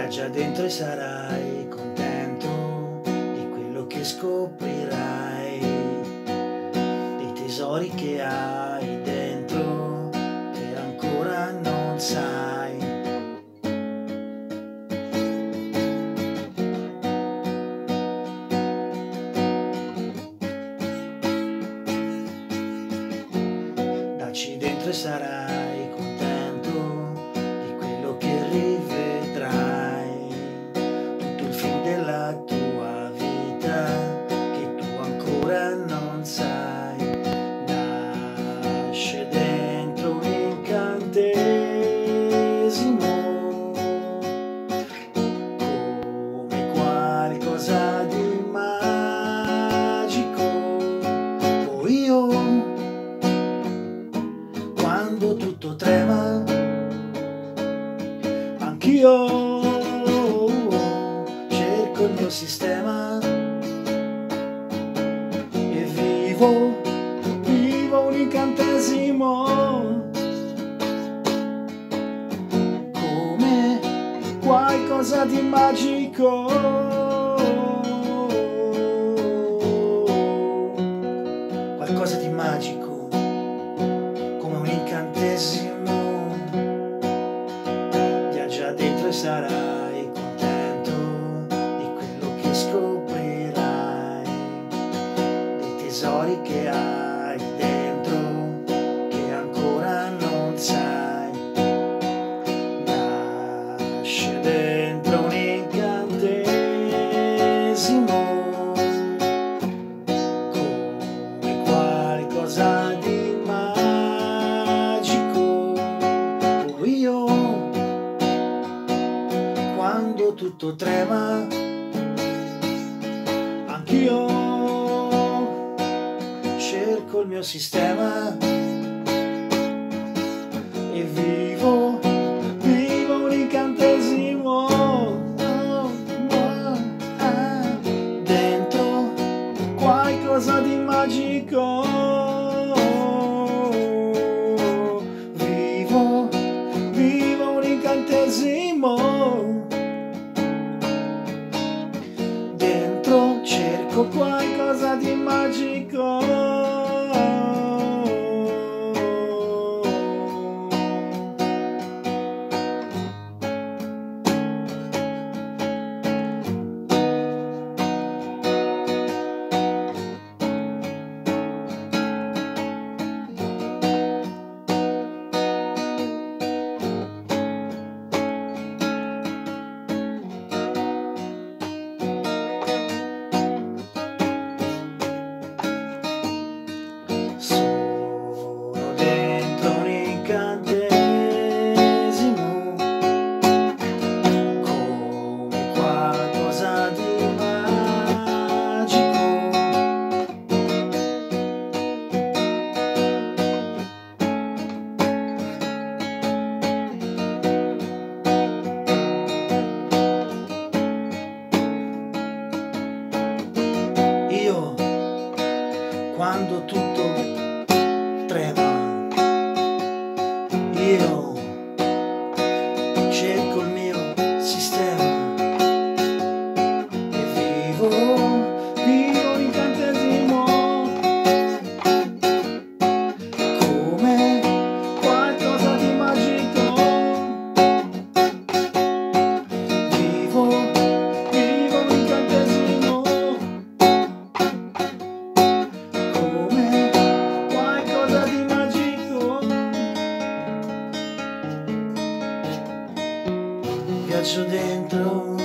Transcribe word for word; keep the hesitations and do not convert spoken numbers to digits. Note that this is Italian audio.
Viaggia dentro e sarai contento di quello che scoprirai, dei tesori che hai dentro che ancora non sai. Dacci dentro e sarai contento di quello che rivedrai, tutto il film della tua vita che tu ancora non sai. Nasce dentro un incantesimo, come qualcosa di magico. Poi io, quando tutto trema, anch'io cerco il mio sistema e vivo, vivo un incantesimo, come qualcosa di magico, qualcosa di magico, come un incantesimo. Viaggia dentro e sarai contento di quello che scoprirai, dei tesori che hai dentro che ancora non sai. Nasce dentro un incantesimo, come qualcosa di io, quando tutto trema, anch'io cerco il mio sistema e vivo, vivo un incantesimo, dentro qualcosa di magico. Dentro cerco qualcosa di magico. Quando tutto trema, io cerco il mio sistema e vivo, vivo un incantesimo, come qualcosa di magico. Vivo, vivo un incantesimo, viaggio dentro